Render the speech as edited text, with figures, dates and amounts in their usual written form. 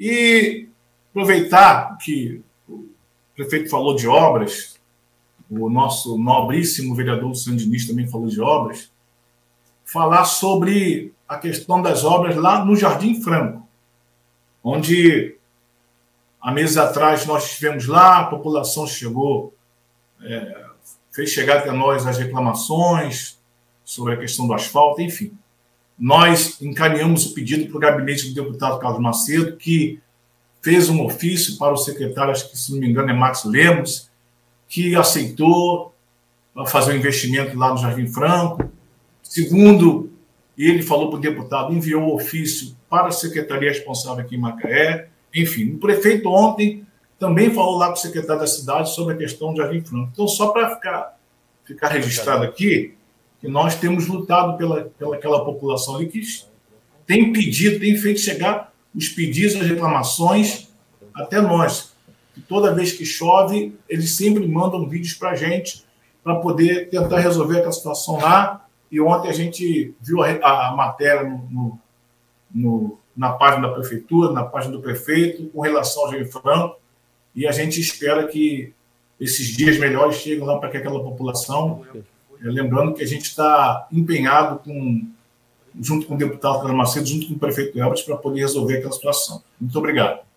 E aproveitar que o prefeito falou de obras, o nosso nobríssimo vereador Luciano Diniz também falou de obras, falar sobre a questão das obras lá no Jardim Franco, onde há meses atrás nós estivemos lá, a população chegou, fez chegar até nós as reclamações sobre a questão do asfalto, enfim. Nós encaminhamos o pedido para o gabinete do deputado Carlos Macedo, que fez um ofício para o secretário, acho que, se não me engano, é Max Lemos, que aceitou fazer um investimento lá no Jardim Franco. Segundo ele falou para o deputado, enviou o ofício para a secretaria responsável aqui em Macaé. Enfim, o prefeito ontem também falou lá com o secretário da cidade sobre a questão do Jardim Franco. Então, só para ficar registrado aqui, que nós temos lutado pelaquela população ali que tem pedido, tem feito chegar os pedidos, as reclamações até nós. E toda vez que chove, eles sempre mandam vídeos para a gente para poder tentar resolver aquela situação lá. E ontem a gente viu a matéria na página da prefeitura, na página do prefeito, com relação ao Jardim Franco, e a gente espera que esses dias melhores cheguem lá para aquela população. Lembrando que a gente está empenhado junto com o deputado Carlos Macedo, junto com o prefeito Elbert, para poder resolver aquela situação. Muito obrigado.